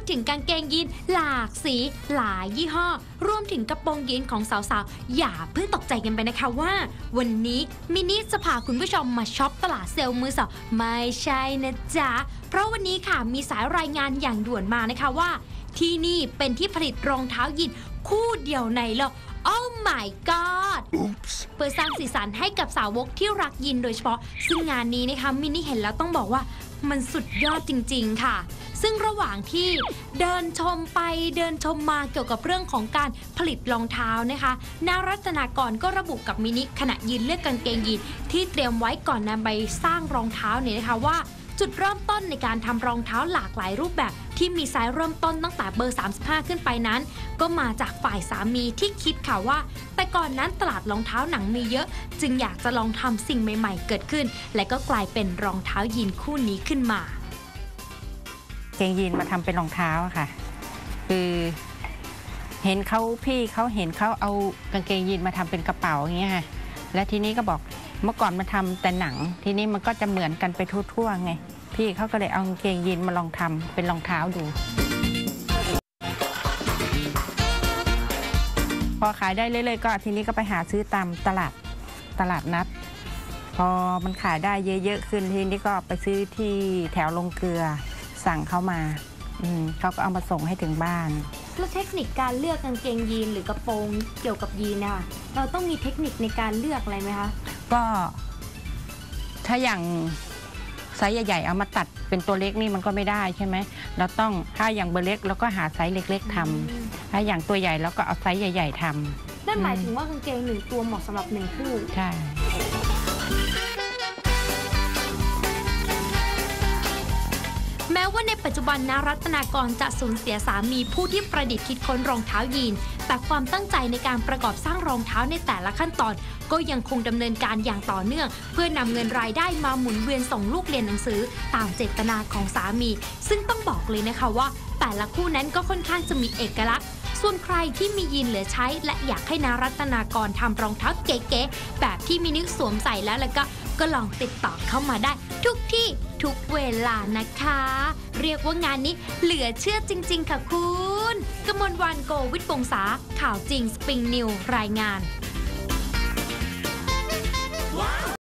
ถึงกางเกงยีนหลากสีหลายยี่ห้อรวมถึงกระโปรงยีนของสาวๆอย่าเพิ่งตกใจกันไปนะคะว่าวันนี้มินิจะพาคุณผู้ชมมาช็อปตลาดเซลล์มือสองไม่ใช่นะจ๊ะเพราะวันนี้ค่ะมีสายรายงานอย่างด่วนมานะคะว่าที่นี่เป็นที่ผลิตรองเท้ายีนคู่เดียวในโลกOh my god เพื่อสร้างสีสันให้กับสาวกที่รักยีนโดยเฉพาะซึ่งงานนี้นะคะมินนี่เห็นแล้วต้องบอกว่ามันสุดยอดจริงๆค่ะซึ่งระหว่างที่เดินชมไปเดินชมมาเกี่ยวกับเรื่องของการผลิตรองเท้านะคะนารัตนากรก็ระบุกับมินิขณะยืนเลือกกางเกงยีนที่เตรียมไว้ก่อนนำไปสร้างรองเท้าเนี่ยนะคะว่าจุดเริ่มต้นในการทำรองเท้าหลากหลายรูปแบบที่มีไซส์เริ่มต้นตั้งแต่เบอร์35ขึ้นไปนั้นก็มาจากฝ่ายสามีที่คิดค่ะว่าแต่ก่อนนั้นตลาดรองเท้าหนังมีเยอะจึงอยากจะลองทำสิ่งใหม่ๆเกิดขึ้นและก็กลายเป็นรองเท้ายีนคู่นี้ขึ้นมาเกงยีนมาทำเป็นรองเท้าค่ะคือเห็นพี่เขาเห็นเขาเอากางเกงยีนมาทำเป็นกระเป๋าอย่างเงี้ยค่ะและทีนี้ก็บอกเมื่อก่อนมันทำแต่หนังทีนี้มันก็จะเหมือนกันไปทั่วๆไงพี่เขาก็เลยเอากางเกงยีนมาลองทำเป็นรองเท้าดูพอขายได้เรื่อยๆก็ทีนี้ก็ไปหาซื้อตามตลาดนัดพอมันขายได้เยอะๆขึ้นทีนี้ก็ไปซื้อที่แถวลงเกลือสั่งเขามาเขาก็เอามาส่งให้ถึงบ้านแล้วเทคนิคการเลือกกางเกงยีนหรือกระโปรงเกี่ยวกับยีนนะคะเราต้องมีเทคนิคในการเลือกอะไรไหมคะก็ถ้าอย่างไซส์ใหญ่ๆเอามาตัดเป็นตัวเล็กนี่มันก็ไม่ได้ใช่ไหมเราต้องถ้าอย่างเบอร์เล็กเราก็หาไซส์เล็กๆทำถ้าอย่างตัวใหญ่เราก็เอาไซส์ใหญ่ๆทำนั่นหมายถึงว่ากางเกง1ตัวเหมาะสำหรับ1คู่ใช่แม้ว่าในปัจจุบันนารัตนากรจะสูญเสียสามีผู้ที่ประดิษฐ์คิดค้นรองเท้ายีนแต่ความตั้งใจในการประกอบสร้างรองเท้าในแต่ละขั้นตอนก็ยังคงดำเนินการอย่างต่อเนื่องเพื่อนำเงินรายได้มาหมุนเวียนส่งลูกเรียนหนังสือตามเจตนาของสามีซึ่งต้องบอกเลยนะคะว่าแต่ละคู่นั้นก็ค่อนข้างจะมีเอกลักษณ์ส่วนใครที่มียีนเหลือใช้และอยากให้นารัตนากรทำรองเท้าเก๋ๆแบบที่มินิสวมใส่แล้วก็ลองติดต่อเข้ามาได้ทุกที่ทุกเวลานะคะเรียกว่างานนี้เหลือเชื่อจริงๆค่ะคุณกมลวรรณ โกวิทย์วงศาข่าวจริงสปริงนิวรายงาน